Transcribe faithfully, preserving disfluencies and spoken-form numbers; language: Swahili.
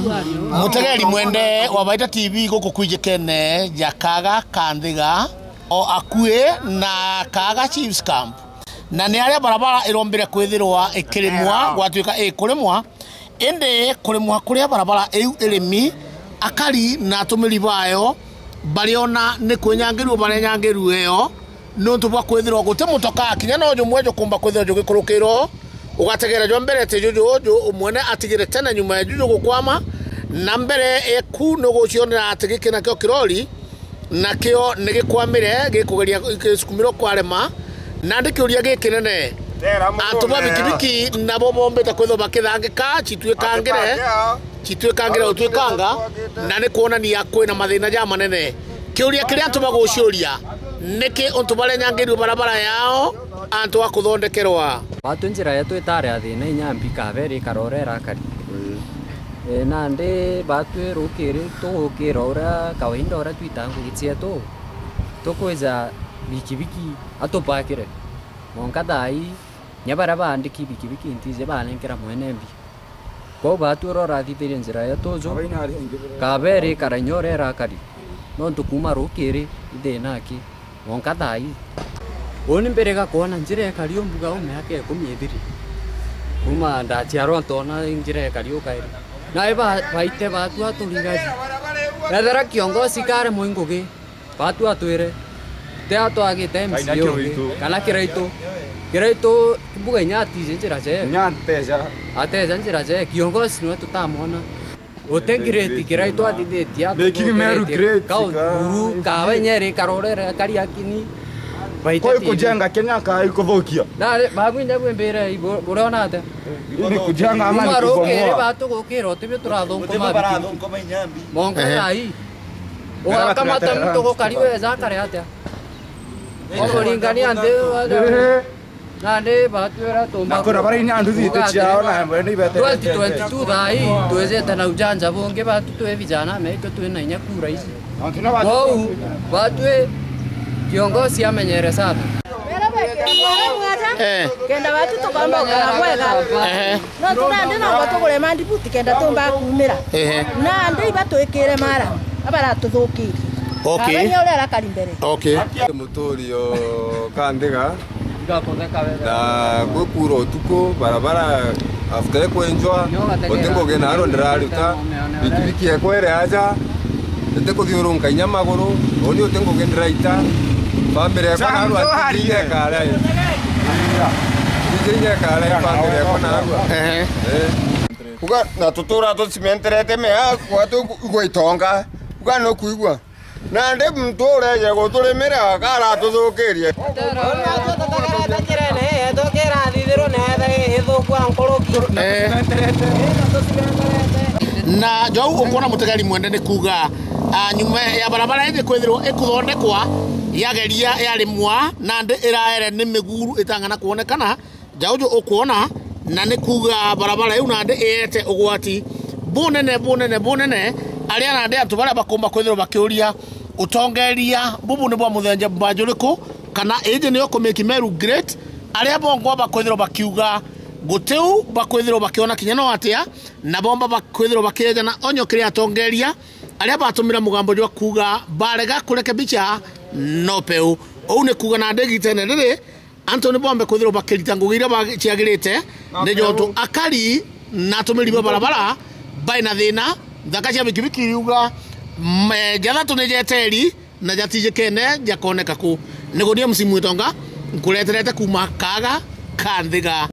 Mutegeri mwende wa Baita T V guku kwijikene ya Kaga Kandhiga o akue na Kaga Chiefs Camp na ni aria barabara irombire kwithirwa ikirimwa gwatuika ikurimwa ende kurimwa kuria barabara iu irimi akari na atumiri bayo bariona ni kwenyangiru barenyangiru eyo nontu bwa kwithirwa gute mutoka kinya no jumwejo kumba kwithirwa jugikurukiro ugategera jo mbere te jojo jo umwene atigire tena nyuma ya jojo gukwama na mbere eku no gucionera atigikena kyo kirori nakio nigikwamire gikugeria gisukumiro kwarema na ndikiuria gikinene antu ba bikibiki nabo bombeta kwitho bakithangika chitwikangire chitwikangire utwikanga na ni kuona ni yakwe na mathina ja manene kiuria kiria antu baguciuria niki untu barenyangiru barabara yao antu akuthondekerwa batu njira yetu itare athina inyambi kaberi karorera kari e nande batu rukire to kirora kawainda ora twitangu gitsieto tokoeza bikibiki atopakire monkadai nyabara bandiki bikibiki ntize balenkera mwenembi ko batu rora thitire njira yetu zo kaberi karanyorera kari nontu kuma rukire ithenaki monkadai oni mbere gakona njire kari ombuga umyake kumyethiri kuma ndachiarwa ntona njire kari ukairi na eba baite batu atuligaji nadara kiongozi kare moingoge batu atwire te atwagite msio kana kiraito kiraito mbuga nyati njira je nyanteja ateja njira je kiongozi no tutamona otengireti kiraito atitheti atu making meru great ka uru ka wenyere karorera kari akini Koi kujenga Kenya ka ikuthukia na babu nyabu mbere urona ate ni kujenga ama ni kubomoa batu gukira otibyo turathonko mabiki monka ai o kama tamu to kariwe za kare ate o lingania ande nande batu era tomba nakora bari ni andu thite ciao na mbere ni bete twenty twenty-two dai tuweze tena ujanja bonge batu tuwe vijana meko tuwe na nyakura hizi wao batu kiongozi amenyere sana eh kenda watu tokamba karagwega eh no tunande na watu kule mandi buti kenda tomba kumira eh na ndei batu ikire mara abara tuthukiri okay abanya ule arakari mbere okay mutorio Kandhiga ngakotheka wega na gukuro tuko barabara after kwenjwa otengo gena aro ndiraruta bikibiki ekwere aja ndeko thiurunka inyamaguru oni otengo gendraita bambere kwa naru atiye kare ndiye kare bambere kwa naru eh uga na tutura to cimenterete me kwa tu gwitonga uga no kuigwa na nde mtore ye guturimira kara tuthukirie na jau ukona mutegeri mwende ni kuga nyuma ya barabara ije kwithirwo ikuthondekwa yageria yarimwa na ndi iraere ni miguru itangana kuonekana jaujo ukuona na ni kuga barabara yu na ndi ete ugwati bunene bunene bunene aria na ndi atu baria bakomba kwithirwo bakiuria utongeria bubu ni bwa muthenje mbajuriku kana ije ni okomeki meru great aria bongo bakwithirwo bakiuga guteu bakwithirwo bakiona kinyano atia na bomba bakwithirwo bakijana onyo kiria atongeria aria batumira mugambo jwa kuga barega kurekebicha no peu ou ne kuga na ndegite ne riri Anthony Bombe kwithirwo bakirita ngugira bachiagirite ne joto akari na tumiri barabara baina thina thaka cia bikibiki uga jatha tunejeteri na jatije kene jakoneka ku nigunie msimu itonga nkureterete kuma Kaga Kandhiga.